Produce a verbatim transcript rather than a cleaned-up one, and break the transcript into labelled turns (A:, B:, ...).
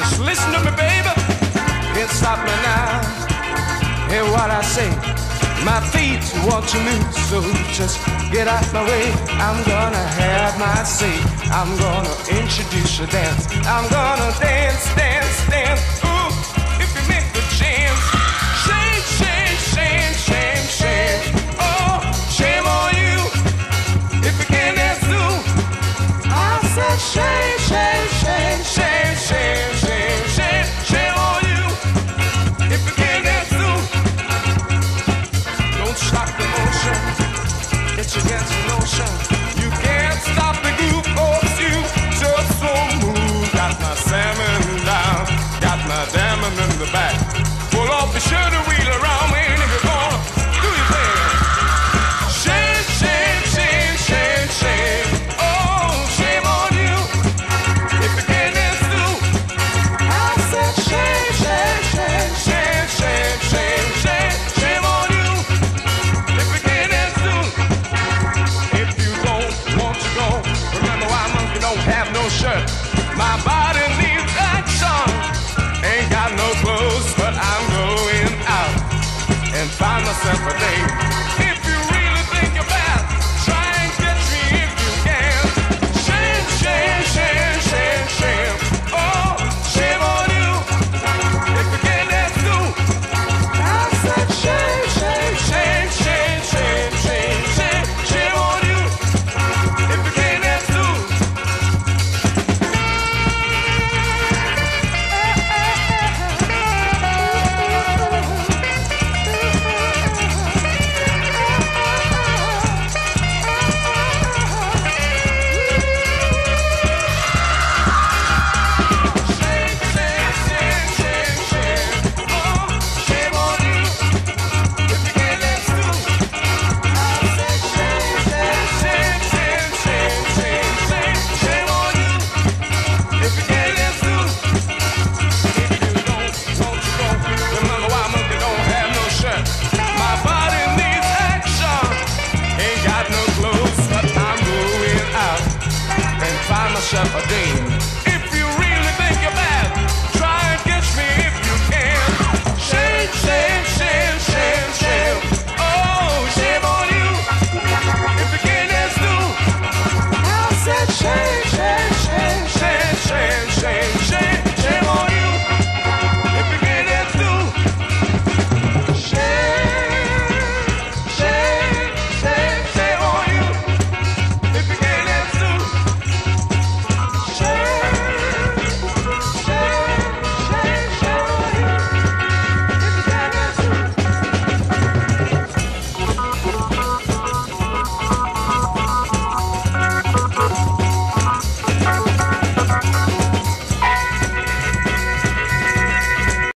A: Just listen to me, baby. Can't stop me now. Hear what I say. My feet want to move, so just get out my way. I'm gonna have my say. I'm gonna introduce you dance. I'm gonna